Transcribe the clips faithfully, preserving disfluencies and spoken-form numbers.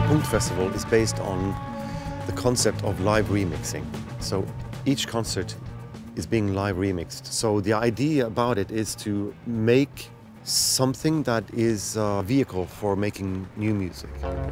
Punkt Festival is based on the concept of live remixing. So each concert is being live remixed. So the idea about it is to make something that is a vehicle for making new music.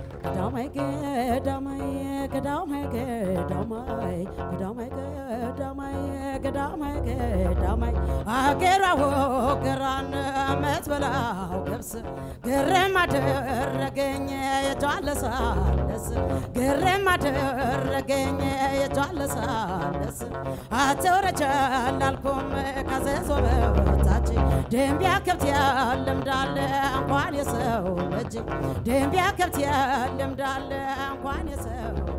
لمدال أنقان يسوي لجي دم بيا كبتي لمدال أنقان يسوي